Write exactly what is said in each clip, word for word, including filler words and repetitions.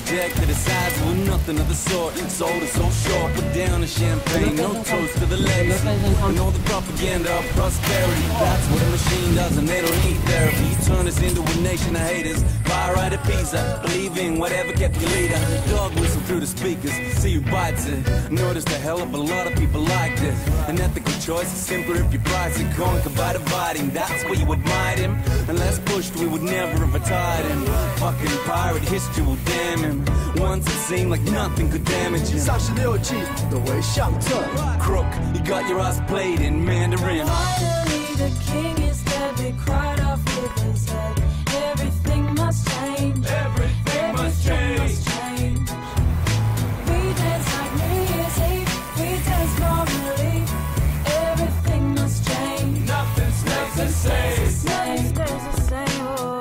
deck to the sides, well, nothing of the sort. Sold us so short, put down the champagne, no toast to the legacy. And all the propaganda of prosperity, that's what a machine does, and they don't need therapy. You turn us into a nation of haters, fire right at pizza, believing whatever kept your leader. Dog whistle through the speakers, see who bites it. Noticed a hell of a lot of people liked it. An ethical choice is simpler if you price it. Conquer by dividing, that's where you admired him. Unless pushed, we would never have retired him. Fucking pirate history will damn him. Once it seemed like nothing could damage him. 三十六计都会相赠。 Crook, you got your eyes played in Mandarin. Finally, the king is dead. They cried off with his head. Everything must change. Everything must change. change. We dance like New Year's Eve. We dance normally. Everything must change. Nothing stays the same. Nothing stays the same. Oh.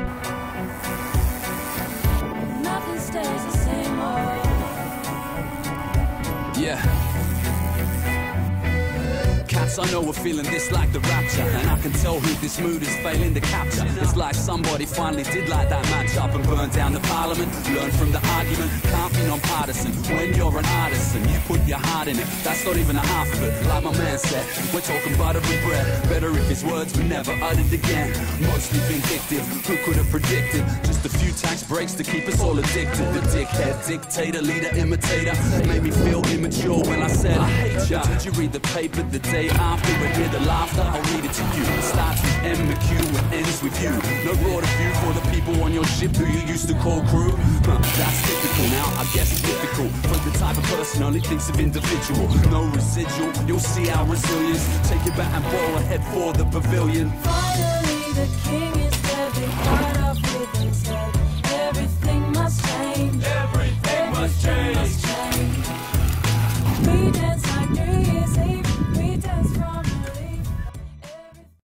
Nothing stays the same. Oh. Yeah. Cats I know are feeling this like the rapture, and I can tell who this mood is failing to capture. It's like somebody finally did light that match up and burn down the parliament. Learn from the argument, can't be non-partisan. When you're an artisan, you put your heart in it. That's not even a half of it. Like my man said, we're talking butter and bread. Better if his words were never uttered again. Mostly vindictive, who could have predicted? Just a few tax breaks to keep us all addicted. The dickhead, dictator, leader, imitator made me feel immature when I said I hate ya. Did you read the paper the day after and hear the laughter? I'll read it to you. It starts with M and Q and ends with you. No broader view for the people on your ship who you used to call crew. Huh, that's typical now, I guess it's difficult. But the type of person only thinks of individual. No residual, you'll see our resilience. Take your bat and ball ahead for the pavilion. Finally, the king is dead. They cried off with his head. Everything must change. Everything must change. We dance like New Year's Eve.